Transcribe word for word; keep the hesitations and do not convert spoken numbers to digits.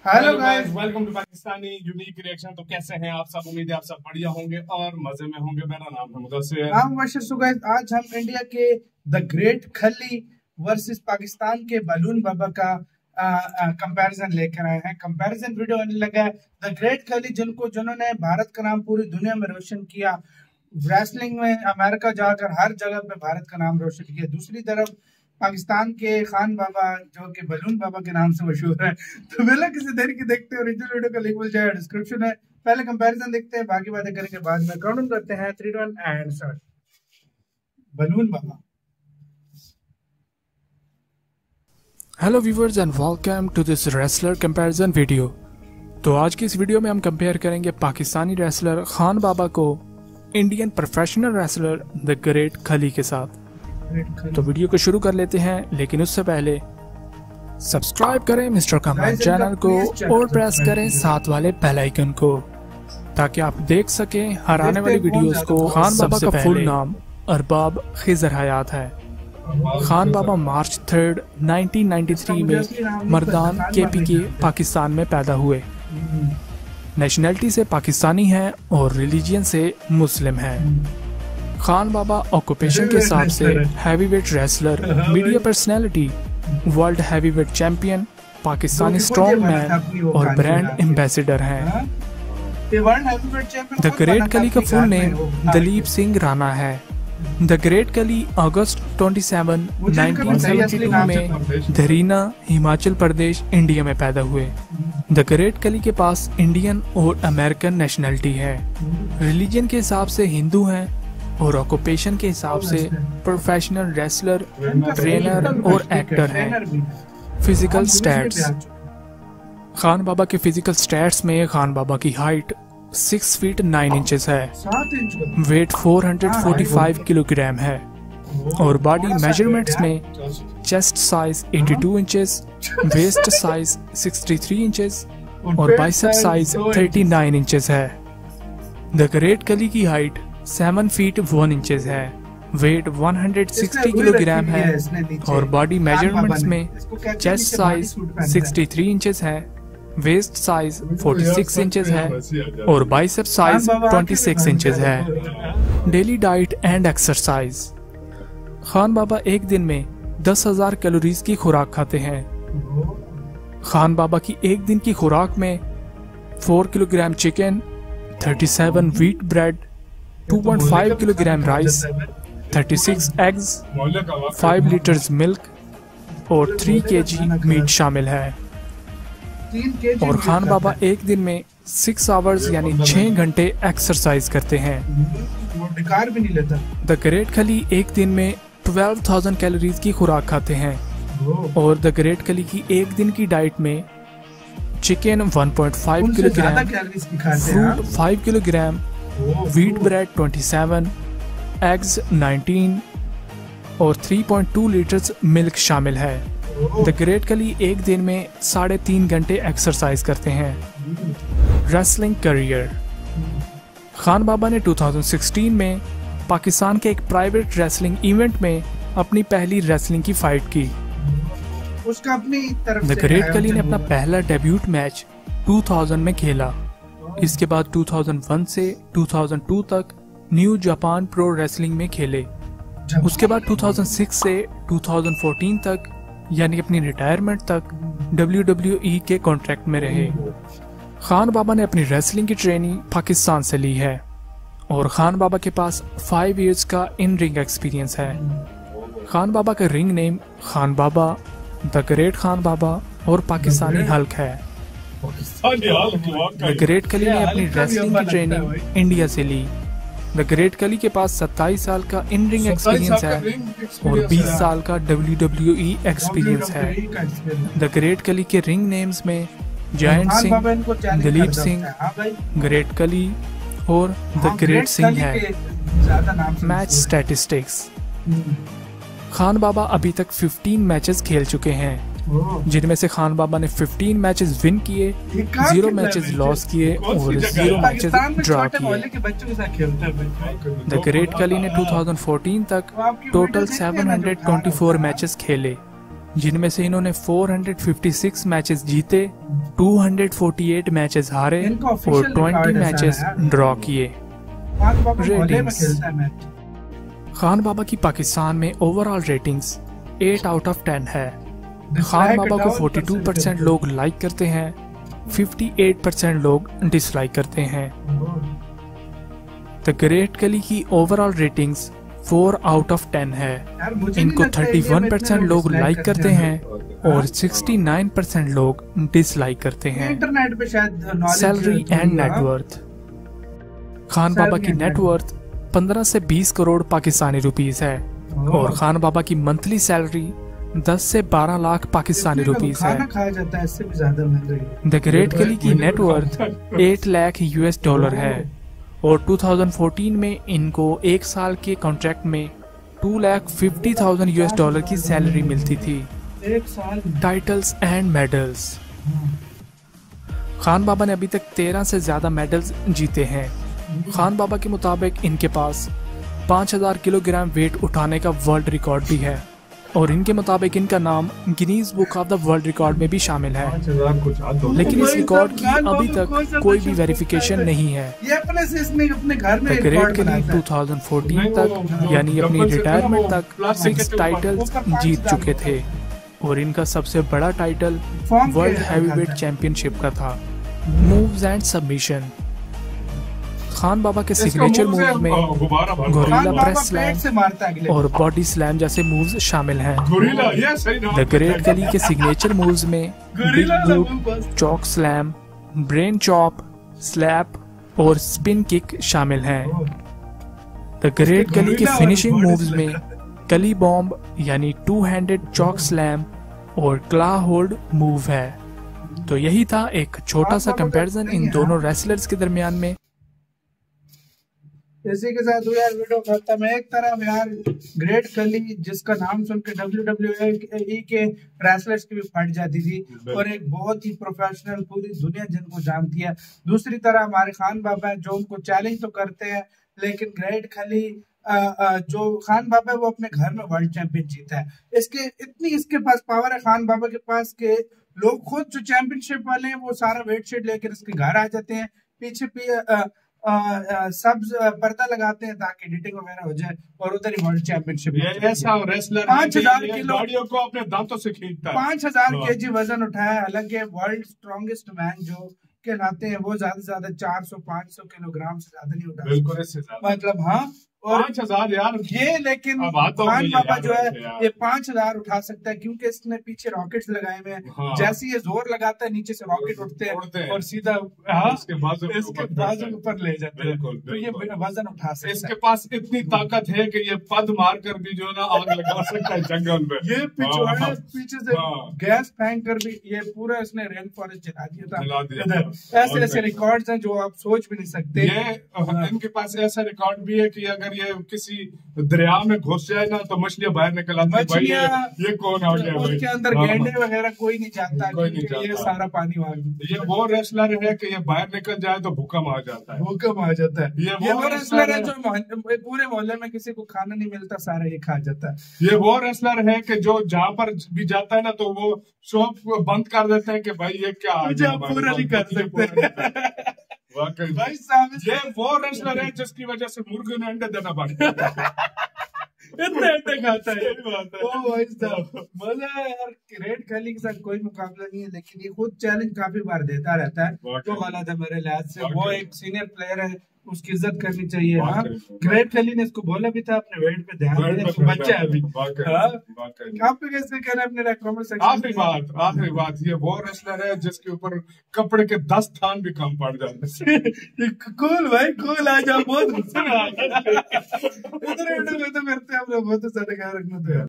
Hello guys, welcome to Pakistani unique reaction. तो कैसे हैं आप सब? उम्मीद है आप सब बढ़िया होंगे और मजे में होंगे। मेरा नाम है मुदस्सिर। नाम वर्षित। सो गाइस, आज हम इंडिया के the great Khali versus Pakistan के बलून बाबा का कंपैरिजन लेकर आए हैं। कंपैरिजन वीडियो आने लगा है। द ग्रेट खली जिनको जिन्होंने भारत का नाम पूरी दुनिया में रोशन किया, रेसलिंग में अमेरिका जाकर हर जगह पे भारत का नाम रोशन किया। दूसरी तरफ पाकिस्तान के खान बाबा जो कि बलून बाबा के नाम से मशहूर है। तो बिना किसी देर की देखते हैं, ओरिजिनल वीडियो का लिंक मिल जाएगा डिस्क्रिप्शन है। पहले कंपैरिजन देखते हैं, बाकी बातें करेंगे बाद में। काउंट करते हैं three one and start. Balloon Baba. Hello viewers and welcome to this wrestler comparison video. तो आज की इस वीडियो में हम कंपेयर करेंगे पाकिस्तानी रेसलर खान बाबा को Indian professional wrestler the great Khali के साथ। तो वीडियो को शुरू कर लेते हैं, लेकिन उससे पहले सब्सक्राइब करें मिस्टर कमल चैनल को और प्रेस करें साथ वाले बेल आइकन को, ताकि आप देख सकें हर आने वाली वीडियोस को। खान बाबा का फुल नाम अरबाब खिजर हयात है। Khan Baba March third nineteen ninety three में मर्दान केपी के पाकिस्तान में पैदा हुए। नेशनैलिटी से पाकिस्तानी हैं और रिलीजियन से मुस्लिम हैं। खान बाबा ऑक्यूपेशन के हिसाब से heavyweight wrestler, media personality, world heavyweight champion, Pakistani strong man और ब्रांड एम्बेसडर हैं। द ग्रेट खली का फुल नेम दलीप सिंह राणा है। द ग्रेट खली अगस्त सत्ताईस नाइनटीन सेवेंटी टू में धरीना, हिमाचल प्रदेश, इंडिया में पैदा हुए। द ग्रेट खली के पास इंडियन और अमेरिकन नेशनैलिटी है। रिलीजन के हिसाब से हिंदू हैं और ऑक्यूपेशन के हिसाब से प्रोफेशनल रेसलर, ट्रेनर और एक्टर हैं। Physical stats. खान बाबा के फिजिकल स्टैट्स में खान बाबा की height six feet nine inches है, weight four hundred forty five kilogram है और बॉडी मेजरमेंट्स में chest size eighty two inches, waist size sixty three inches और bicep size thirty nine inches है। The great Khali की height seven feet one inches है, weight one hundred sixty kilogram है और body measurements में chest size sixty three inches है, waist size forty six inches है और bicep size twenty six inches है। Daily diet and exercise. Khan Baba एक दिन में दस हजार कैलोरीज की खुराक खाते हैं। खान बाबा की एक दिन की खुराक में four kilogram chicken, thirty seven wheat bread, two point five kilogram rice, thirty six eggs, five litres milk और थ्री केजी मीट शामिल है। और खान बाबा एक दिन में सिक्स आवर्स यानी छह घंटे एक्सरसाइज करते हैं। भी नहीं लेता। द ग्रेट खली एक दिन में ट्वेल्व थाउजेंड कैलोरीज की खुराक खाते हैं और द ग्रेट खली की एक दिन की डाइट में chicken one point five kilogram, fruit five kilogram, wheat bread twenty seven, eggs nineteen और three point two litres milk शामिल है। द ग्रेट खली एक दिन में साढ़े तीन घंटे एक्सरसाइज करते हैं। Wrestling career. खान बाबा ने टू थाउजेंड सिक्सटीन में पाकिस्तान के एक प्राइवेट रेसलिंग इवेंट में अपनी पहली रेसलिंग की फाइट की। उसका अपनी तरफ द ग्रेट खली ने अपना पहला डेब्यूट मैच टू थाउजेंड में खेला। इसके बाद टू थाउजेंड वन से टू थाउजेंड टू तक न्यू जापान प्रो रेसलिंग में खेले। उसके बाद टू थाउजेंड सिक्स से टू थाउजेंड फोर्टीन तक यानी अपनी रिटायरमेंट तक डब्ल्यू डब्ल्यू ई के कॉन्ट्रैक्ट में रहे। खान बाबा ने अपनी रेसलिंग की ट्रेनिंग पाकिस्तान से ली है और खान बाबा के पास फाइव इयर्स का इन रिंग एक्सपीरियंस है। खान बाबा का ring name Khan Baba, the great Khan Baba और पाकिस्तानी हल्क है। द ग्रेट खली ने अपनी रेसलिंग की ट्रेनिंग इंडिया से ली। द ग्रेट खली के पास सत्ताईस साल का इन रिंग एक्सपीरियंस है और बीस साल का डब्ल्यू डब्ल्यू ई एक्सपीरियंस है। द ग्रेट खली के रिंग नेम्स में जायंट सिंह, दलीप सिंह, ग्रेट खली और द ग्रेट सिंह है। Match statistics. खान बाबा अभी तक फिफ्टीन मैचेस खेल चुके हैं, जिनमें से खान बाबा ने फिफ्टीन मैचेस विन किए, जीरो मैचेस लॉस किए और जीरो मैचेस ड्रॉ किए। द ग्रेट खली ने टू थाउजेंड फोर्टीन तक total seven hundred twenty four matches खेले, जिनमें से इन्होंने चार सौ छप्पन मैचेस जीते, दो सौ अड़तालीस मैचेस हारे इनका और official record बीस है मैचेस सारा यार। ड्रॉ किए। खान बाबा मोहल्ले में Ratings। खेलता है मैच। खान बाबा की पाकिस्तान में ओवरऑल रेटिंग्स आठ आउट ऑफ दस है। खान बाबा को बयालीस परसेंट लोग लाइक करते हैं, अट्ठावन परसेंट लोग डिसलाइक करते हैं। द ग्रेट कली की ओवरऑल रेटिंग्स चार आउट ऑफ दस है। यार मुझे इनको नहीं लगता इंडिया में इकतीस परसेंट इतने लोग dislike लाइक करते हैं और उनहत्तर परसेंट लोग डिसलाइक करते हैं। इंटरनेट पे शायद knowledge सैलरी थोड़ी एंड है। नेटवर्थ। खान बाबा Salary की and नेटवर्थ पंद्रह से बीस करोड़ पाकिस्तानी रुपीस है और खान बाबा की मंथली सैलरी दस से बारह लाख पाकिस्तानी इतने का तो रुपीस खाना है। खाया जाता है, इससे भी ज्यादा महंगा है। द ग्रेट कली की नेटवर्थ आठ लाख यूएस डॉलर है और दो हज़ार चौदह में इनको एक साल के कॉन्ट्रैक्ट में दो लाख पचास हज़ार यूएस डॉलर की सैलरी मिलती थी। एक साल titles and medals. Khan Baba ने अभी तक तेरह से ज्यादा मेडल्स जीते हैं। खान बाबा के मुताबिक इनके पास पाँच हज़ार किलोग्राम वेट उठाने का वर्ल्ड रिकॉर्ड भी है और इनके मुताबिक इनका नाम Guinness book of the world record में भी शामिल है, पाँच हजार कुछ हाथ दो। लेकिन इस रिकॉर्ड की अभी तक कोई भी वेरिफिकेशन नहीं है। ये अपने से इसने अपने घर में द ग्रेट रिकॉर्ड के लिए बनाता है। दो हज़ार चौदह तक यानी अपनी रिटायरमेंट तक सिक्स टाइटल्स जीत चुके थे और इनका सबसे बड़ा टाइटल फॉर्म वर्ल्ड के हैवीवेट खाता है। चैंपियनशिप का था। Moves and submission. Khan Baba के सिग्नेचर मूव्स में गुब्बारा भर गोरिल्ला खान बाबा प्रेस पेट स्लैम से मारता है अगले। और बॉडी स्लैम जैसे मूव्स शामिल हैं। गोरिल्ला, ये सही नाम द ग्रेट कली के सिग्नेचर मूव्स में big gorilla boot, love bus. Choke slam, brain chop, slap और स्पिन किक शामिल हैं। द ग्रेट कली के गोरिल्ला और फिनिशिंग बॉडी मूव्स स्लैम। में कली बॉम्ब यानी टू हैंडेड चॉक स्लैम और क्ला होल्ड मूव है। तो यही था एक छोटा सा कंपैरिजन इन दोनों रेसलर्स के दरमियान में। इसी के साथ यार वीडियो खत्म है। एक तरफ यार ग्रेट कली जिसका नाम सुन के डब्ल्यू डब्ल्यू ई के रेसलर्स की भी फट जाती थी और एक बहुत ही प्रोफेशनल पूरी दुनिया जिनको जानती है। दूसरी तरह हमारे खान बाबा है जो उनको चैलेंज तो करते हैं, लेकिन ग्रेट कली आ, आ, जो खान बाबा है वो अपने घर में वर्ल्ड चैंपियन जीता है। इसके इतनी इसके पास पावर है खान बाबा के पास के लोग खुद जो चैंपियनशिप वाले हैं वो सारा वेट शीट लेकर इसके घर आ जाते हैं, पीछे पी, आ, आ, आ, सब पर्दा लगाते हैं ताकि एडिटिंग वगैरह हो जाए और उधर ही वर्ल्ड चैंपियनशिप। ये ऐसा रेसलर पाँच हजार किलो गाड़ियों को अपने दांतों से खींचता है। पाँच हजार हाँ। के जी वजन उठाया। हालांकि वर्ल्ड स्ट्रॉन्गेस्ट मैन जो कहलाते हैं वो ज्यादा से ज्यादा चार सौ पाँच सौ किलोग्राम से ज्यादा नहीं उठा बिल्कुल इससे ज्यादा मतलब हाँ। और पाँच हजार यार ये लेकिन अब हाथों में खान ये बाबा याद जो है रखे यार। ये पांच हजार उठा सकता है क्योंकि इसने पीछे रॉकेट्स लगाए हुए हैं। हाँ। जैसे ये जोर लगाता है नीचे से रॉकेट उठते उड़ते हैं हैं। और सीधा हाँ, इसके बाजू के इसके ऊपर बाजू चढ़ता है। ऊपर ले जाते हैं। बिल्कुल, तो ये बिल्कुल। वजन उठा सकता इसके है। पास इतनी ताकत है कि ये पद मार कर भी जो है ना आग लगा सकता है जंगल में। ये पिछवाड़े हाँ। पीछे से हाँ। गैस फेंक कर भी ये पूरा इसने रेन फॉरेस्ट जला दिया था। जला दिया इधर था। ऐसे ऐसे रिकॉर्ड्स हैं जो आप सोच भी नहीं सकते। ये इनके पास ऐसा रिकॉर्ड भी है कि अगर ये किसी दरिया में घुस जाए ना तो मछलियां बाहर निकल आती है। भाई ये, मछलियां ये कौन आ गया भाई? उसके अंदर हाँ। गेंडे वगैरह कोई नहीं जाता कोई नहीं क्योंकि ये जाता। सारा पानी वहां ये वो रेसलर है कि ये बाहर निकल जाए तो भूकंप आ जाता है। भूकंप आ जाता है। ये ये वो वो रेसलर है wrestler जो मोहल्ले- पूरे मोहल्ले में किसी को खाना नहीं मिलता सारा ये खा जाता है। ये वो रेसलर है कि जो जहाँ पर भी जाता है ना तो वो शॉप बंद कर देते हैं कि भाई ये क्या आ मुझे गया आप हमारे पूरा नहीं पास, कर ये पूरा नहीं कर सकते। वाकई भाई साहब ये वो रेसलर है जिसकी वजह से मुर्गे ने अंडे देना बंद कर दिया। इतने अंडे खाता है। सही बात है। ओ भाई साहब मजा है यार। ग्रेट कली के साथ कोई मुकाबला नहीं है, लेकिन ये खुद चैलेंज काफी बार देता रहता है वाकई। जो गलत है मेरे लिहाज से। वाकई। वो एक सीनियर प्लेयर है, उसकी इज्जत करनी चाहिए। हाँ वाकई। ग्रेट कली ने इसको बोला भी था अपने वेट पे ध्यान वेट दे, पे तो बच्चा है अभी। वाकई, हाँ? वाकई। आप भी कैसे कहना है अपने कमेंट सेक्शन आखिरी बात आखिरी बात ये वो रेसलर है जिसके ऊपर कपड़े के दस थान भी कम पड़ जाते हैं। कूल भाई कूल आ जाओ बहुत गुस्से में आ गए। इधर उधर में तो करते हैं हम लोग बहुत सारे ख्याल रखना तो यार।